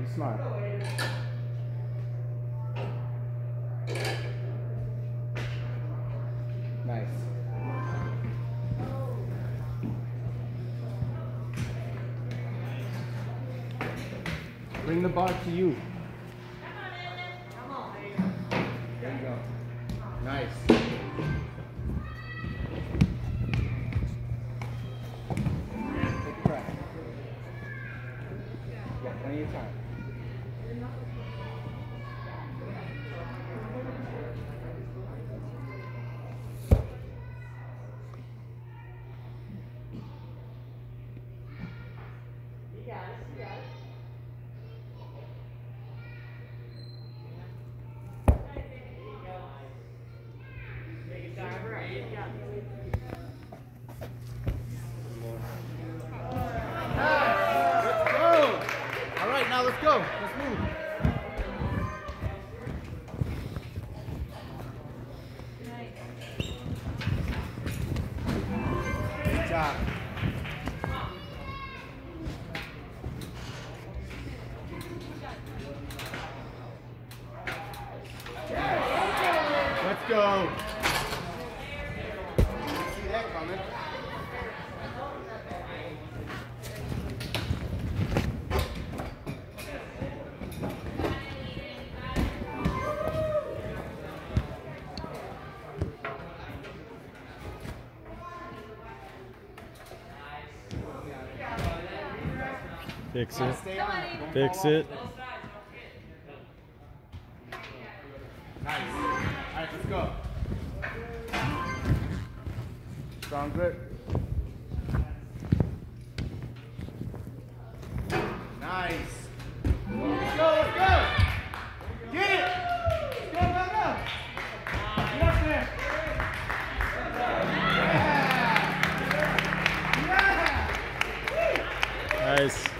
smart. Nice. Bring the bar to you. There you go. Nice. Take a crack. Yeah, plenty of time. You got it, you got it. Let's go! Alright, now let's go. Let's move. Good job. Let's go. See that coming. Fix it. Fix it. Nice. Alright, let's go. Strong grip. Nice. Let's go, let's go. Get it. Let's go, go, go. Get up there. Yeah. Yeah. Nice.